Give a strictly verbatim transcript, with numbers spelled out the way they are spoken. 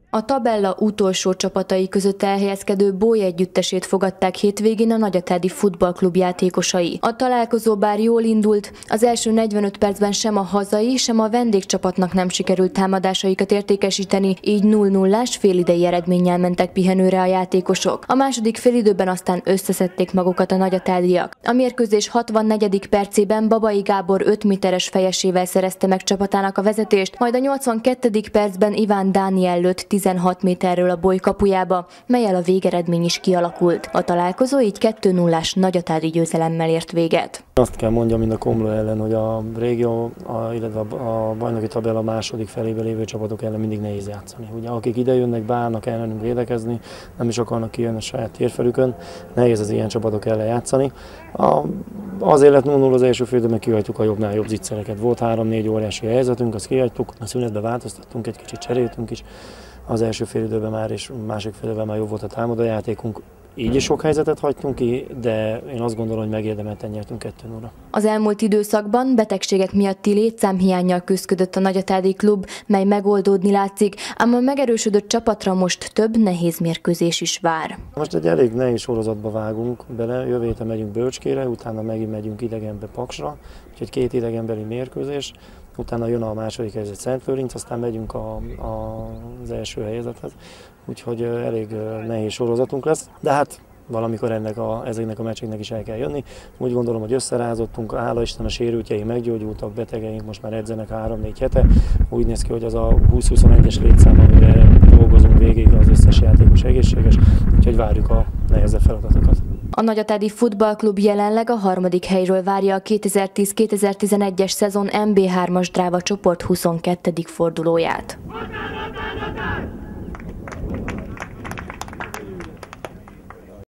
A tabella utolsó csapatai között elhelyezkedő Boly együttesét fogadták hétvégén a Nagyatádi Futballklub játékosai. A találkozó bár jól indult, az első negyvenöt percben sem a hazai, sem a vendégcsapatnak nem sikerült támadásaikat értékesíteni, így nulla nullás félidei eredménnyel mentek pihenőre a játékosok. A második félidőben aztán összeszedték magukat a nagyatádiak. A mérkőzés hatvannegyedik percében Babai Gábor öt méteres fejesével szerezte meg csapatának a vezetést, majd a nyolcvankettedik percben Iván Dániel lőtt tizenhat méterről a Boly kapujába, mellyel a végeredmény is kialakult. A találkozó így kettő nullás nagyatádi győzelemmel ért véget. Azt kell mondjam, mind a Komló ellen, hogy a régió, a, illetve a bajnoki tabella második felébe lévő csapatok ellen mindig nehéz játszani. Ugye, akik ide jönnek, bárnak ellenünk védekezni, nem is akarnak kijönni a saját térfelükön, nehéz az ilyen csapatok ellen játszani. A, azért lett nulla nulla az első félidőben, meg kihagytuk a jobbnál jobb zicsereket. Volt három-négy óriási helyzetünk, azt kihagytuk, a szünetbe változtattunk, egy kicsit cseréltünk is. Az első félidőben már és másik félidőben már jobb volt a támadójátékunk. Így is sok helyzetet hagytunk ki, de én azt gondolom, hogy megérdemelten nyertünk kettő nulla. Az elmúlt időszakban betegségek miatti létszámhiánnyal küszködött a Nagyatádi klub, mely megoldódni látszik, ám a megerősödött csapatra most több nehéz mérkőzés is vár. Most egy elég nehéz sorozatba vágunk bele, jövő héten megyünk Bölcskére, utána megint megyünk idegenbe Paksra, úgyhogy két idegenbeli mérkőzés. Utána jön a második helyzet Szentlőrinc, aztán megyünk a, a, az első helyezethez, úgyhogy elég nehéz sorozatunk lesz, de hát valamikor ennek a, ezeknek a meccseknek is el kell jönni. Úgy gondolom, hogy összerázottunk, hála Isten a sérültjeink meggyógyultak, betegeink most már edzenek három-négy hete. Úgy néz ki, hogy az a húsz-huszonegyes létszám, amire dolgozunk végig, az összes játékos egészséges, úgyhogy várjuk a nehezebb feladatokat. A Nagyatádi Futballklub jelenleg a harmadik helyről várja a kétezer-tíz kétezer-tizenegyes szezon em bé hármas dráva csoport huszonkettedik fordulóját.